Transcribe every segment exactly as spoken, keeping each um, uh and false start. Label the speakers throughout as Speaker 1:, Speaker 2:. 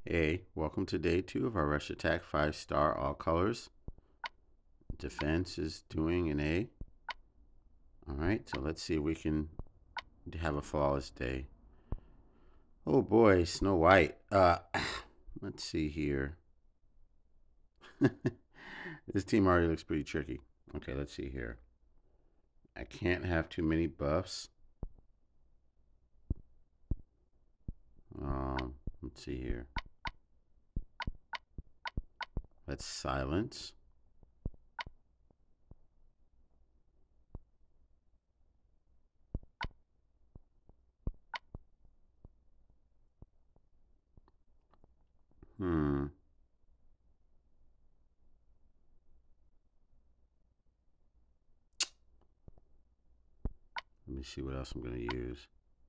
Speaker 1: Hey, welcome to day two of our Rush Attack five star all colors. Defense is doing an A. Alright, so let's see if we can have a flawless day. Oh boy, Snow White. Uh, let's see here. This team already looks pretty tricky. Okay, let's see here. I can't have too many buffs. Um, let's see here. Let's silence. Hmm. Let me see what else I'm going to use.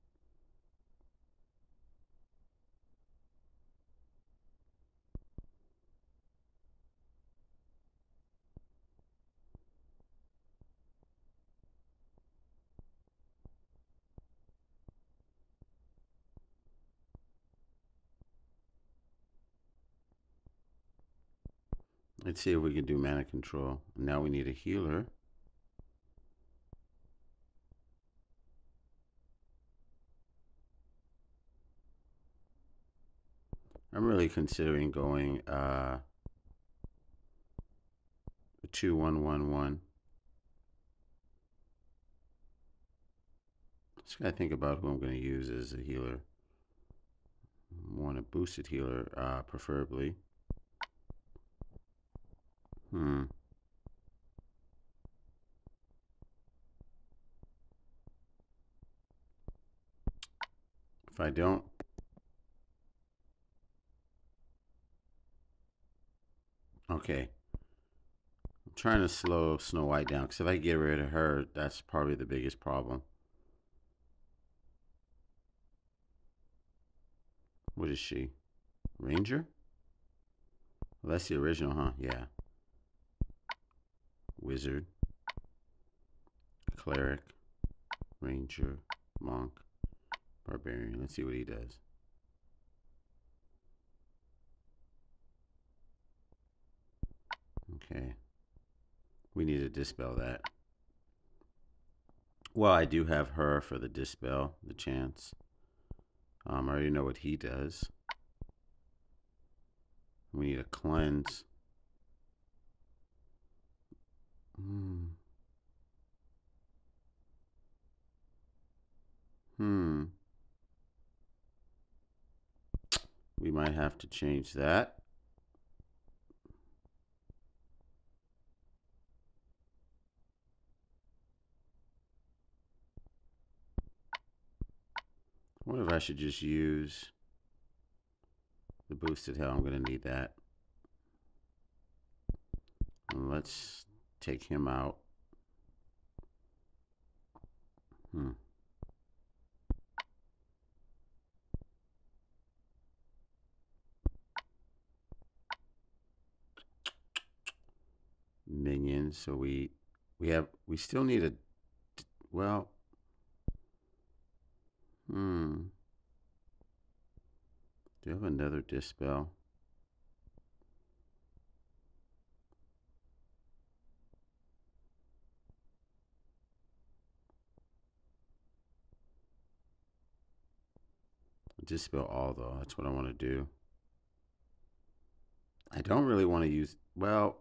Speaker 1: Let's see if we can do mana control. Now we need a healer. I'm really considering going uh, a two one one one. Just gotta think about who I'm going to use as a healer. I want a boosted healer, uh, preferably. Hmm. If I don't, okay. I'm trying to slow Snow White down because if I get rid of her, that's probably the biggest problem. What is she? Ranger? Well, that's the original, huh? Yeah. Wizard, cleric, ranger, monk, barbarian. Let's see what he does. Okay. We need to dispel that. Well, I do have her for the dispel, the chance. Um, I already know what he does. We need a cleanse. Hmm. Hmm. We might have to change that. I wonder if I should just use the boosted hell. I'm going to need that. And let's take him out. Hmm. Minions. So we we have we still need a well. Hmm. Do you have another dispel? Dispel all though. That's what I want to do. I don't really want to use. Well.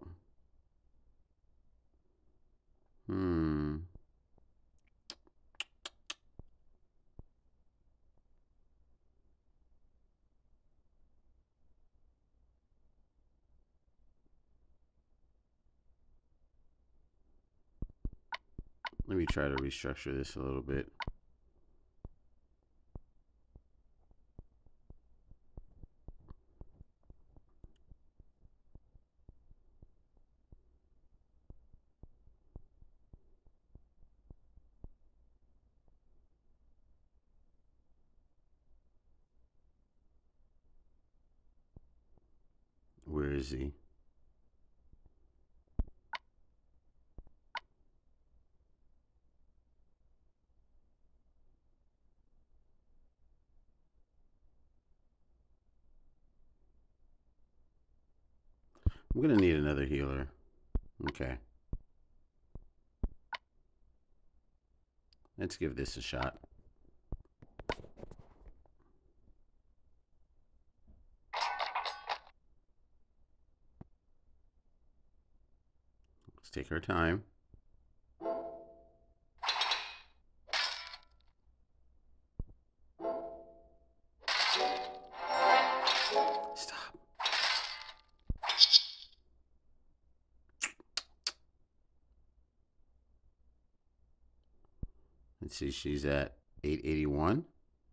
Speaker 1: Hmm. Let me try to restructure this a little bit. Where is he? I'm gonna need another healer. Okay. Let's give this a shot. Let's take our time. Stop. Let's see, she's at eight eighty-one.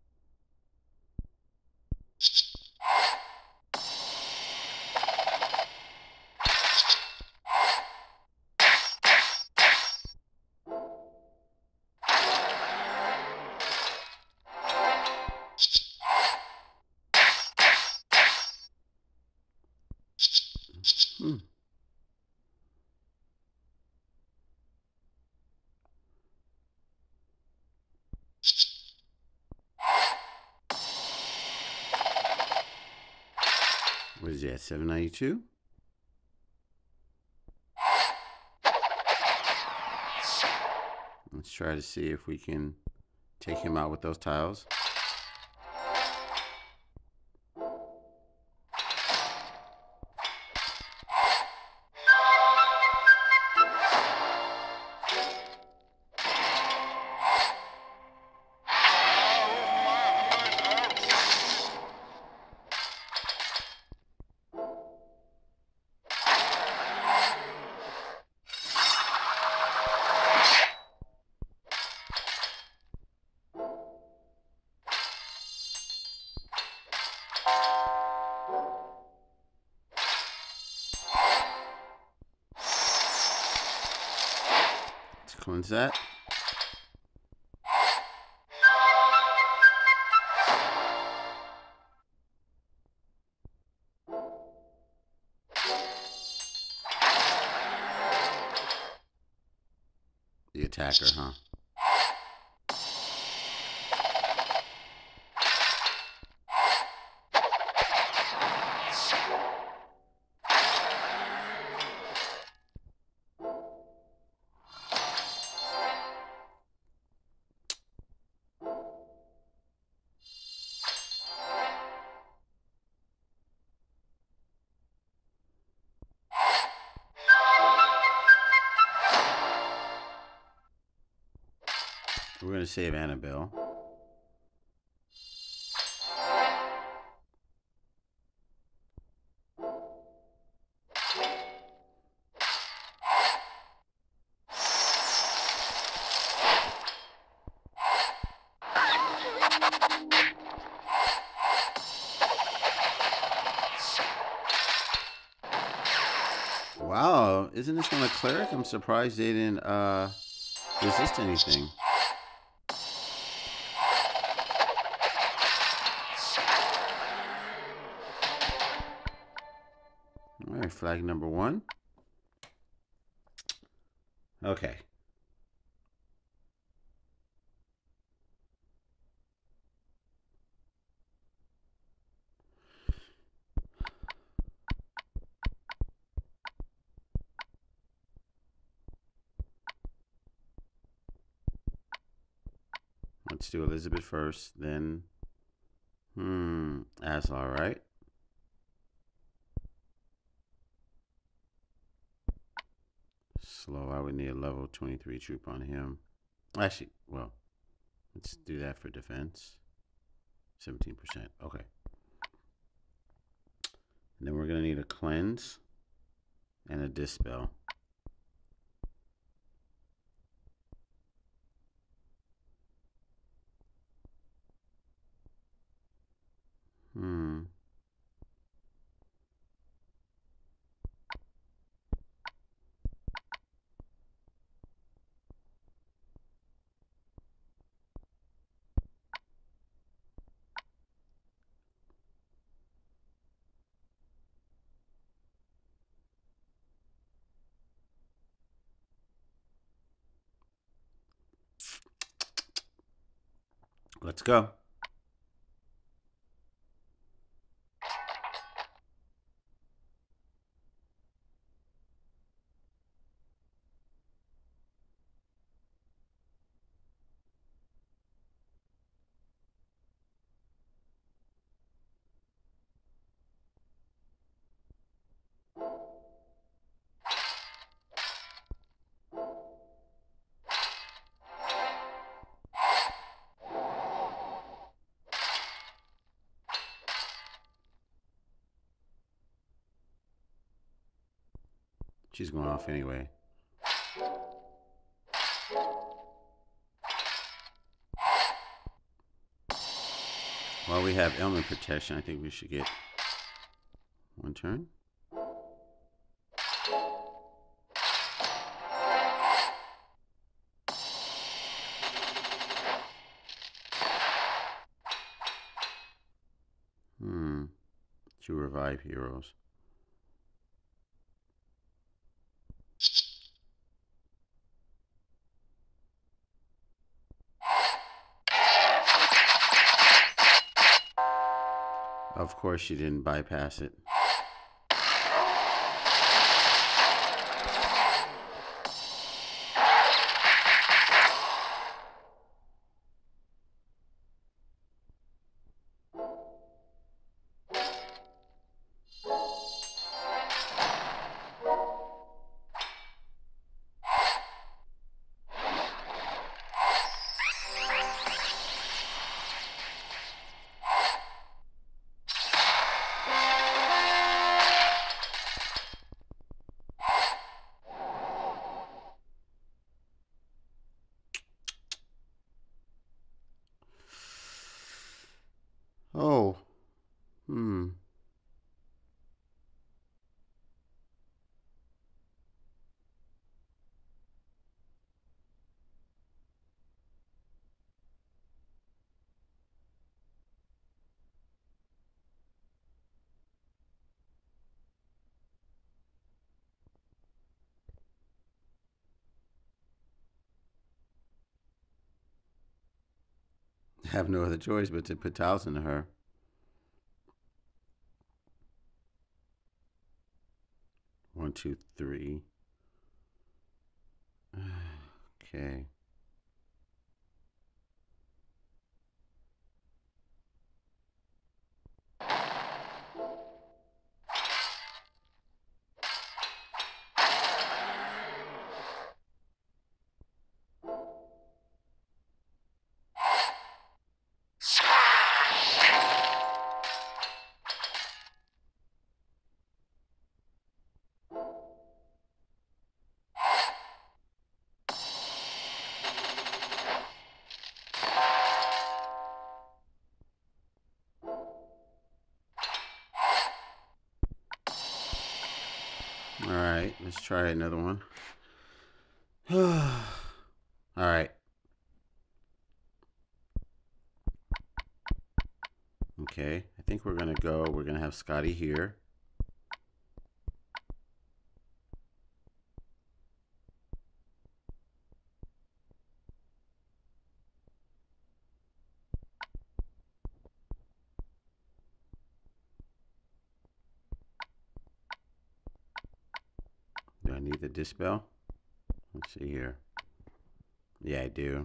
Speaker 1: Hmm. What is he at? seven ninety-two? Let's try to see if we can take him out with those tiles. Let's cleanse that. The attacker, huh? We're going to save Annabelle. Wow, isn't this one a cleric? I'm surprised they didn't uh, resist anything. All right, flag number one. Okay. Let's do Elizabeth first, then, hmm, Aslar, right? Slow, I would need a level twenty-three troop on him. Actually, well, let's do that for defense. seventeen percent, okay. And then we're going to need a cleanse and a dispel. Hmm. Let's go. She's going off anyway. While we have element protection, I think we should get one turn. Hmm. To revive heroes. Of course she didn't bypass it. Oh. Hmm. Have no other choice but to put tiles into her. One, two, three. Okay. All right, let's try another one. All right. Okay, I think we're gonna go, we're gonna have Scotty here. Do I need the dispel? Let's see here. Yeah, I do.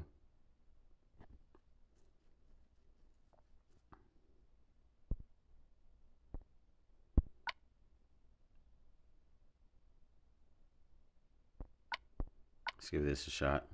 Speaker 1: Let's give this a shot.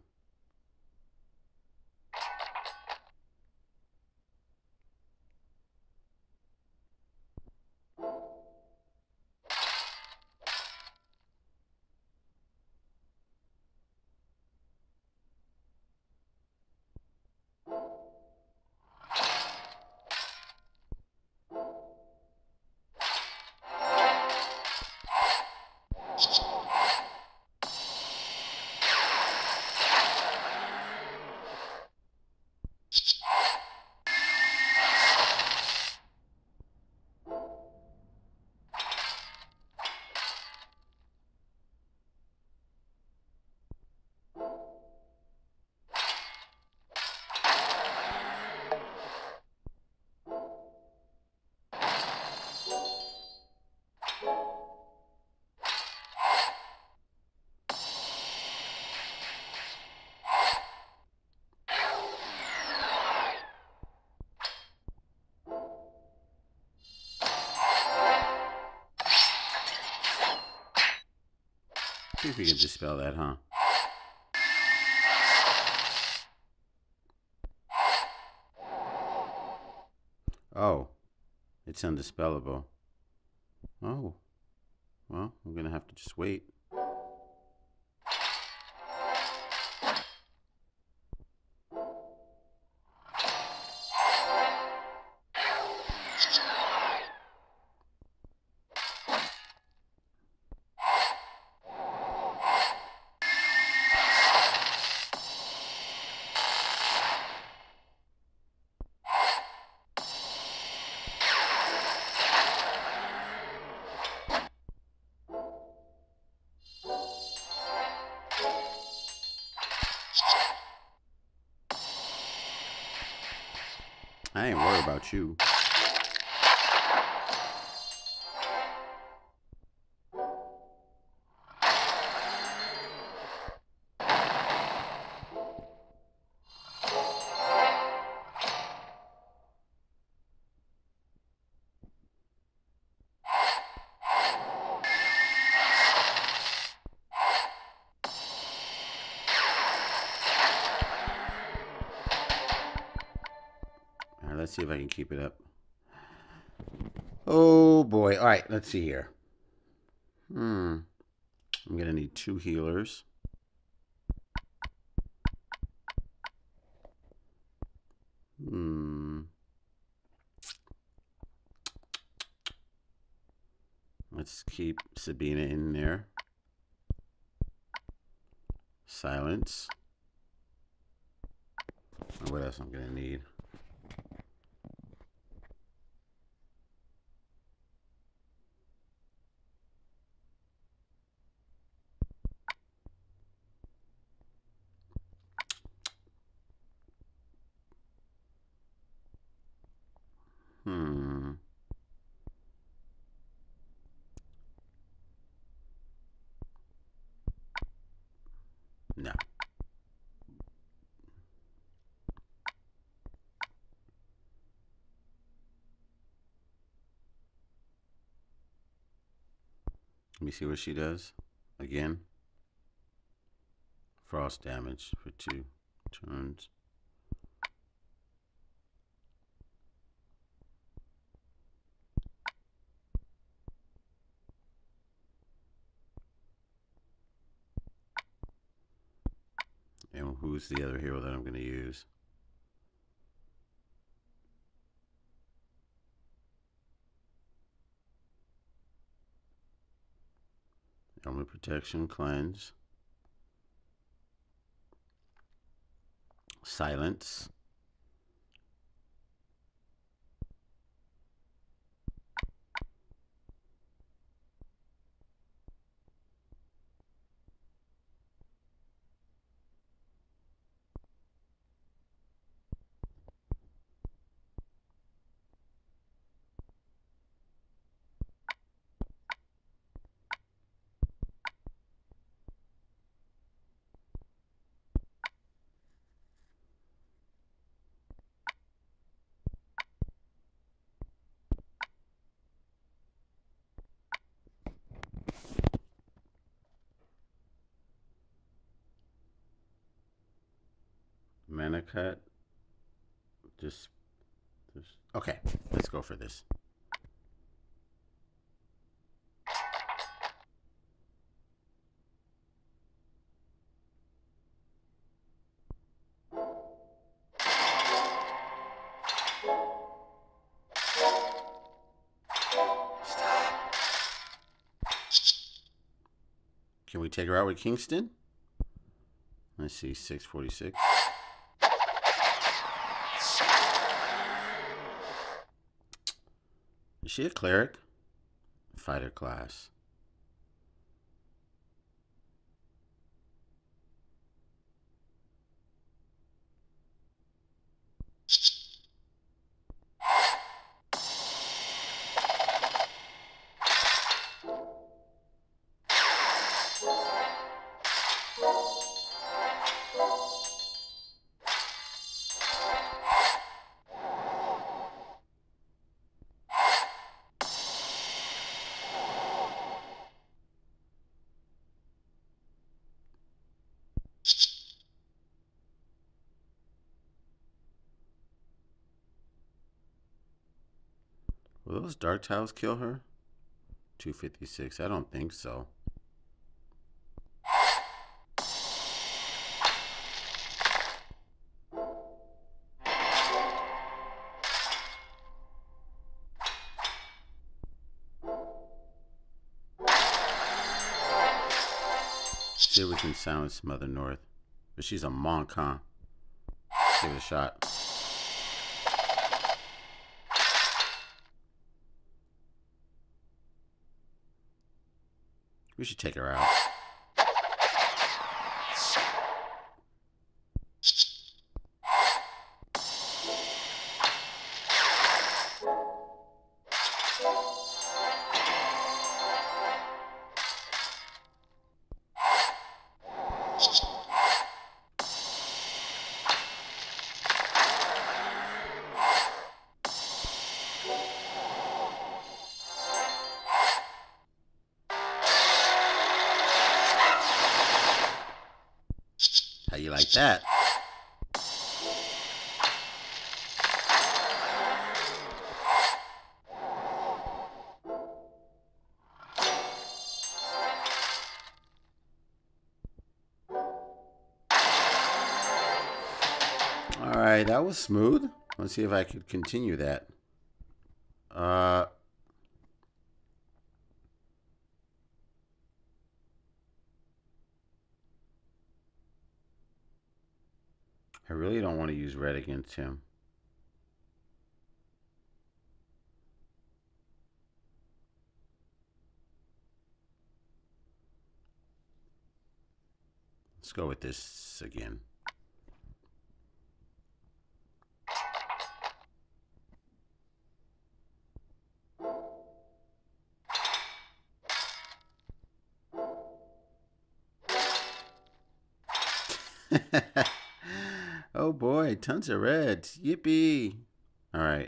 Speaker 1: See if we can dispel that, huh? Oh, it's undispellable. Oh, well, I'm gonna have to just wait. about you. All right, let's see if I can keep it up. Oh boy. All right, let's see here. Hmm. I'm going to need two healers. Hmm. Let's keep Sabina in there. Silence. And what else I'm going to need? Hmm. No. Let me see what she does. Again. Frost damage for two turns. And who's the other hero that I'm going to use? Element protection, cleanse. Silence. Mana cut. Just, just okay. Let's go for this. Stop. Can we take her out with Kingston? Let's see, six forty-six. Is she a cleric? Fighter class. Will those dark tiles kill her? two fifty-six. I don't think so. See if we can silence Mother North. But she's a monk, huh? Give it a shot. We should take her out. you like that? All right, that was smooth. Let's see if I could continue that. Uh, I really don't want to use red against him. Let's go with this again. Oh boy, tons of reds. Yippee. All right.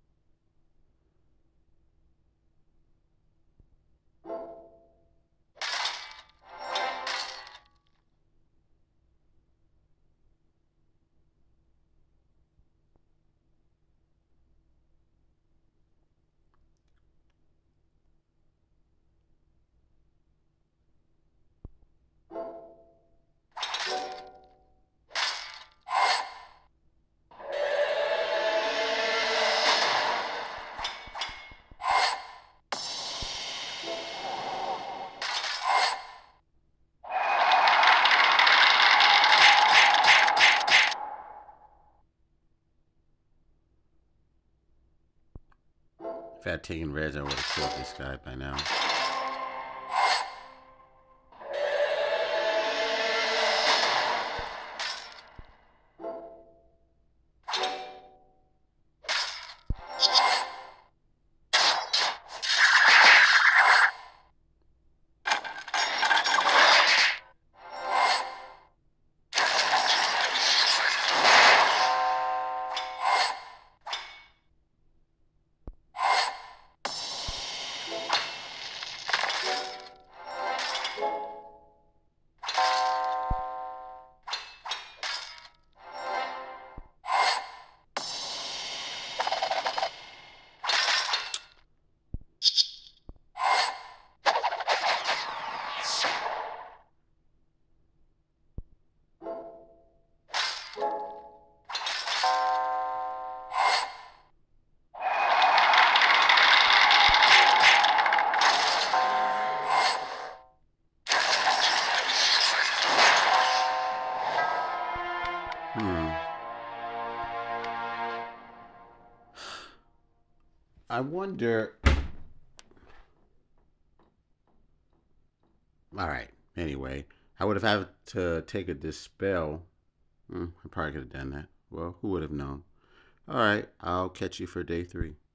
Speaker 1: If I had taken reds, I would have killed this guy by now. Hmm. I wonder. All right. Anyway, I would have had to take a dispel. Hmm, I probably could have done that. Well, who would have known? All right. I'll catch you for day three.